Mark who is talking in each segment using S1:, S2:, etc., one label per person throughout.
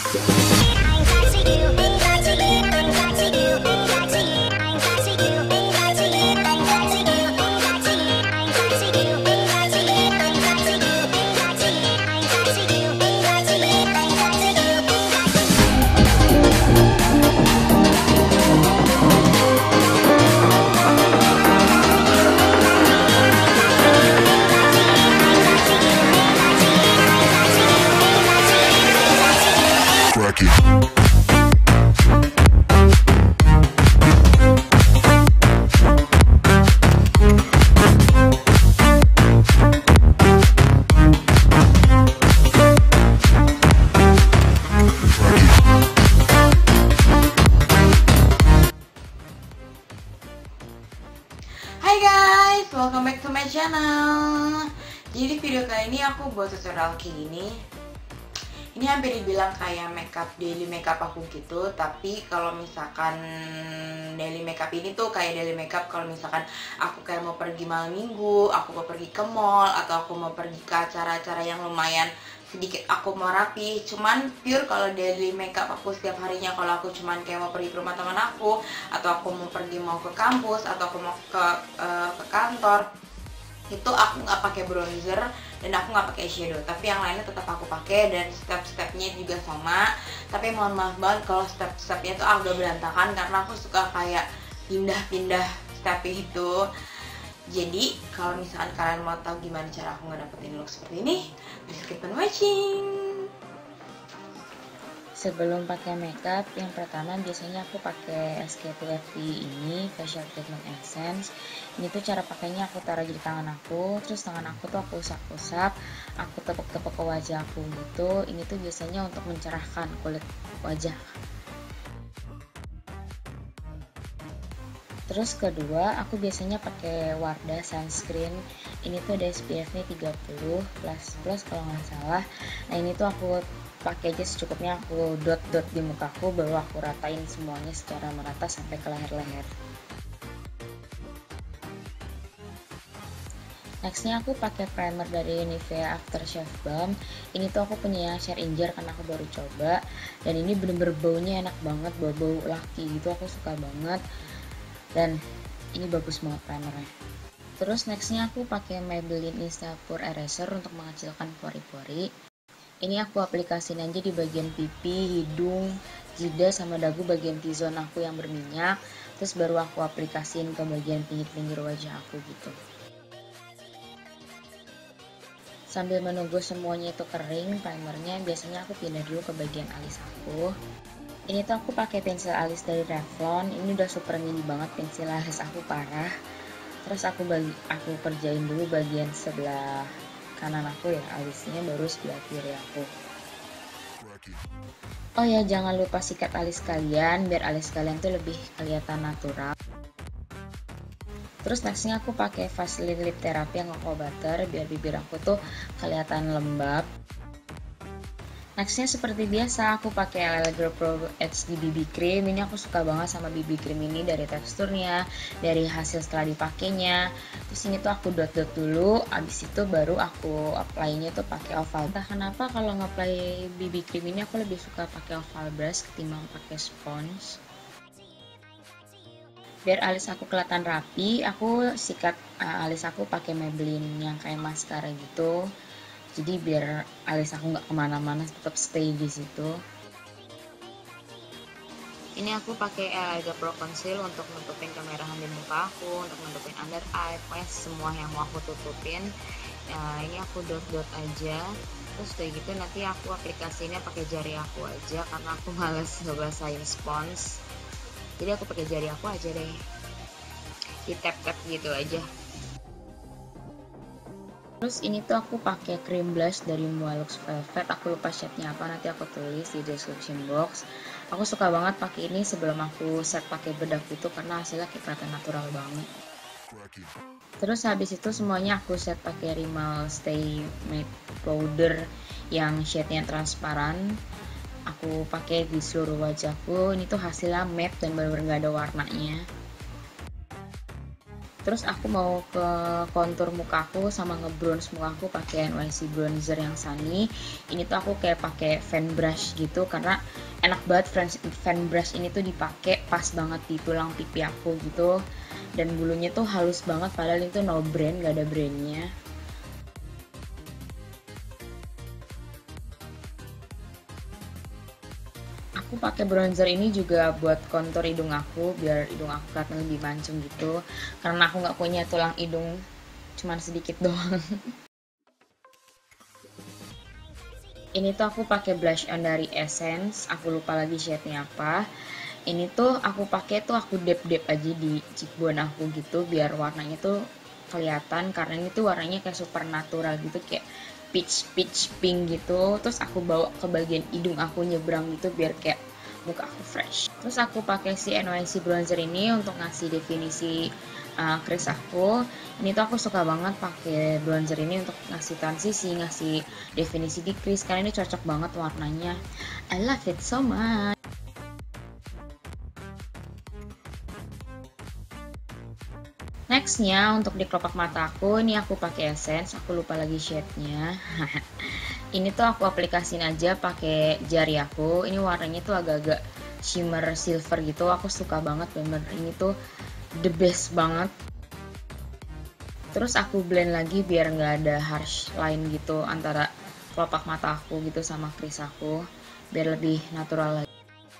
S1: Hai guys, welcome back to my channel. Jadi di video kali ini aku buat tutorial kayak gini. Ini hampir dibilang kayak daily makeup aku gitu. Tapi kalau misalkan daily makeup ini tuh kayak daily makeup kalau misalkan aku kayak mau pergi malam minggu, aku mau pergi ke mall, atau aku mau pergi ke acara-acara yang lumayan sedikit aku mau rapi. Cuman pure kalau daily makeup aku setiap harinya, kalau aku cuman kayak mau pergi ke rumah teman aku, atau aku mau ke kampus, atau aku mau ke kantor, itu aku nggak pakai bronzer dan aku nggak pakai shadow. Tapi yang lainnya tetap aku pakai dan step-stepnya juga sama. Tapi mohon maaf banget kalau step-stepnya itu agak berantakan karena aku suka kayak pindah-pindah step itu. Jadi kalau misalkan kalian mau tahu gimana cara aku ngedapetin look seperti ini, please keep on watching.
S2: Sebelum pakai makeup, yang pertama biasanya aku pakai SK2FT ini, facial treatment essence. Ini tuh cara pakainya, aku taruh di tangan aku, terus tangan aku tuh aku usap-usap, aku tepuk-tepuk ke wajah aku gitu. Ini tuh biasanya untuk mencerahkan kulit wajah. Terus kedua, aku biasanya pakai Wardah sunscreen. Ini tuh ada SPF-nya 30 plus kalau nggak salah. Nah ini tuh aku pakai aja secukupnya, aku dot-dot di mukaku, baru aku ratain semuanya secara merata sampai ke leher-leher. Nextnya aku pakai primer dari Nivea Aftershave Balm. Ini tuh aku punya Share Injar karena aku baru coba, dan ini bener-bener baunya enak banget, bau-bau laki gitu, aku suka banget. Dan ini bagus banget primernya. Terus nextnya aku pakai Maybelline Insta Pore Eraser untuk mengecilkan pori-pori. Ini aku aplikasiin aja di bagian pipi, hidung, jidat, sama dagu bagian T-zone aku yang berminyak. Terus baru aku aplikasiin ke bagian pinggir-pinggir wajah aku gitu. Sambil menunggu semuanya itu kering primernya, biasanya aku pindah dulu ke bagian alis aku. Ini tuh aku pakai pensil alis dari Revlon. Ini udah super mini banget, pensil alis aku parah. Terus aku kerjain dulu bagian sebelah kanan aku ya alisnya, baru sebelah kiri aku. Oh ya, jangan lupa sikat alis kalian biar alis kalian tuh lebih kelihatan natural. Terus nextnya aku pakai Vaseline Lip Therapy yang Cocoa Butter biar bibir aku tuh kelihatan lembab. Nextnya seperti biasa aku pakai Allegro Pro HD BB Cream. Ini aku suka banget sama BB Cream ini, dari teksturnya, dari hasil setelah dipakainya. Terus ini tuh aku dot-dot dulu, abis itu baru aku apply-nya tuh pakai oval. Entah kenapa kalau nge-apply BB Cream ini aku lebih suka pakai oval brush ketimbang pakai spons. Biar alis aku kelihatan rapi, aku sikat alis aku pakai Maybelline yang kayak maskara gitu. Jadi biar alis aku nggak kemana-mana, tetap stay di situ. Ini aku pakai Elga Pro Conceal untuk nutupin kemerahan di muka aku, untuk nutupin under eye, pokoknya semua yang mau aku tutupin. Ini aku dot-dot aja. Terus kayak gitu nanti aku aplikasinya pakai jari aku aja karena aku males ngebasahin spons. Jadi aku pakai jari aku aja deh, di tap-tap gitu aja. Terus ini tuh aku pakai cream blush dari Moalux Velvet. Aku lupa shade-nya apa, nanti aku tulis di description box. Aku suka banget pakai ini sebelum aku set pakai bedak itu karena hasilnya kayak kelihatan natural banget. Terus habis itu semuanya aku set pakai Rimmel Stay Matte Powder yang shade-nya transparan. Aku pakai di seluruh wajahku. Ini tuh hasilnya matte dan benar-benar gak ada warnanya. Terus aku mau ke kontur mukaku sama ngebronze mukaku pakai NYC bronzer yang Sunny. Ini tuh aku kayak pakai fan brush gitu karena enak banget fan brush ini tuh dipakai pas banget di tulang pipi aku gitu. Dan bulunya tuh halus banget padahal itu no brand, gak ada brandnya. Aku pakai bronzer ini juga buat kontur hidung aku biar hidung aku kelihatan lebih mancung gitu karena aku nggak punya tulang hidung cuman sedikit doang. Ini tuh aku pakai blush on dari Essence, aku lupa lagi shade-nya apa. Ini tuh aku pakai tuh aku dap-dap aja di cheekbone aku gitu biar warnanya tuh kelihatan karena ini tuh warnanya kayak super natural gitu kayak peach pink gitu. Terus aku bawa ke bagian hidung aku nyebrang gitu biar kayak muka aku fresh. Terus aku pakai si NYC bronzer ini untuk ngasih definisi crease aku. Ini tuh aku suka banget pakai bronzer ini untuk ngasih transisi, ngasih definisi di crease karena ini cocok banget warnanya. I love it so much. Nextnya untuk di kelopak mata aku, ini aku pakai Essence, aku lupa lagi shade-nya. Ini tuh aku aplikasiin aja pakai jari aku. Ini warnanya tuh agak-agak shimmer silver gitu. Aku suka banget bener. Ini tuh the best banget. Terus aku blend lagi biar nggak ada harsh line gitu antara kelopak mata aku gitu sama crease aku, biar lebih natural lagi.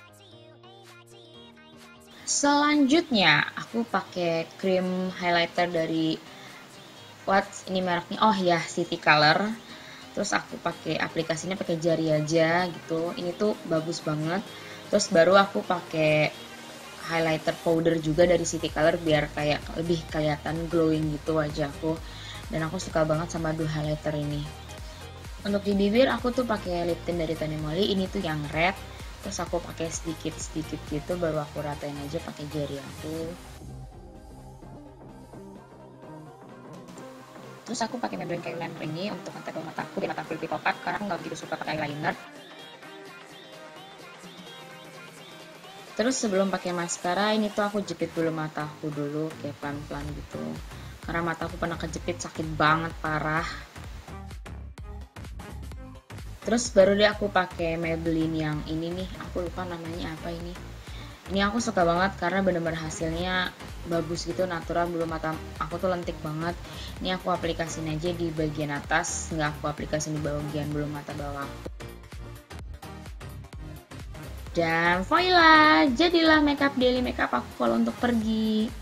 S2: Selanjutnya aku pakai cream highlighter dari ini mereknya, oh ya, City Color. Terus aku pakai aplikasinya pakai jari aja gitu. Ini tuh bagus banget. Terus baru aku pakai highlighter powder juga dari City Color biar kayak lebih kelihatan glowing gitu wajahku. Dan aku suka banget sama dua highlighter ini. Untuk di bibir aku tuh pakai lip tint dari Tony Moly. Ini tuh yang red. Terus aku pakai sedikit gitu baru aku ratain aja pakai jari aku. Terus aku pakai Maybelline eyeliner ini untuk ngetempel mata aku biar mata aku lebih pokat karena aku nggak begitu suka pakai eyeliner. Terus sebelum pakai maskara ini tuh aku jepit dulu mata aku dulu kayak pelan-pelan gitu karena mata aku pernah kejepit sakit banget parah. Terus baru deh aku pakai Maybelline yang ini nih, aku lupa namanya apa ini. Ini aku suka banget karena bener-bener hasilnya bagus gitu, natural, bulu mata aku tuh lentik banget. Ini aku aplikasiin aja di bagian atas, nggak aku aplikasiin di bagian bulu mata bawah. Dan voila, jadilah makeup daily makeup aku kalau untuk pergi.